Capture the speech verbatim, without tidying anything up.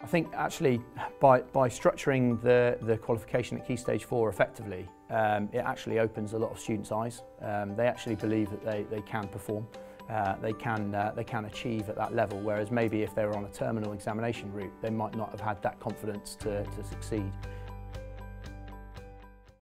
think actually by, by structuring the, the qualification at Key Stage four effectively, um, it actually opens a lot of students' eyes. Um, they actually believe that they, they can perform, uh, they, can, uh, they can achieve at that level, whereas maybe if they were on a terminal examination route, they might not have had that confidence to, to succeed.